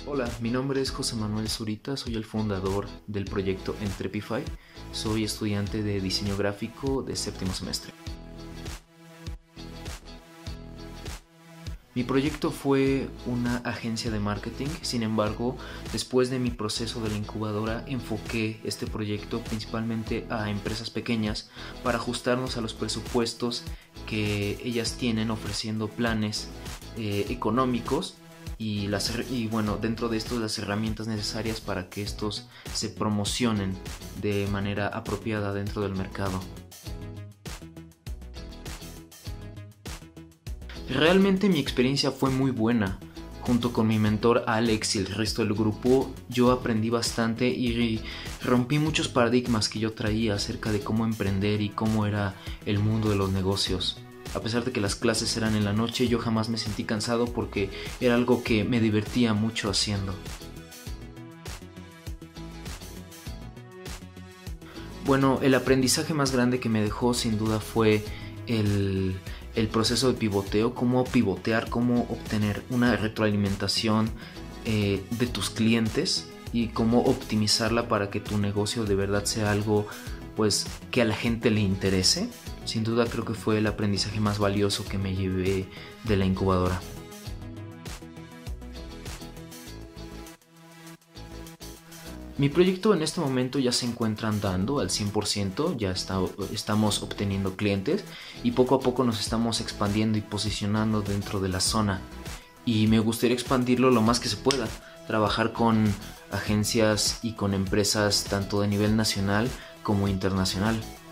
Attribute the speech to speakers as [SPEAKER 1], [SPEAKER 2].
[SPEAKER 1] Hola, mi nombre es José Manuel Zurita, soy el fundador del proyecto Entrepify. Soy estudiante de diseño gráfico de séptimo semestre. Mi proyecto fue una agencia de marketing, sin embargo, después de mi proceso de la incubadora, enfoqué este proyecto principalmente a empresas pequeñas para ajustarnos a los presupuestos que ellas tienen, ofreciendo planes económicos y bueno, dentro de estos las herramientas necesarias para que estos se promocionen de manera apropiada dentro del mercado. Realmente mi experiencia fue muy buena. Junto con mi mentor Alex y el resto del grupo, yo aprendí bastante y rompí muchos paradigmas que yo traía acerca de cómo emprender y cómo era el mundo de los negocios. A pesar de que las clases eran en la noche, yo jamás me sentí cansado porque era algo que me divertía mucho haciendo. Bueno, el aprendizaje más grande que me dejó sin duda fue el proceso de pivoteo, cómo pivotear, cómo obtener una retroalimentación de tus clientes y cómo optimizarla para que tu negocio de verdad sea algo pues que a la gente le interese. Sin duda creo que fue el aprendizaje más valioso que me llevé de la incubadora. Mi proyecto en este momento ya se encuentra andando al 100%, estamos obteniendo clientes y poco a poco nos estamos expandiendo y posicionando dentro de la zona. Y me gustaría expandirlo lo más que se pueda, trabajar con agencias y con empresas tanto de nivel nacional como internacional.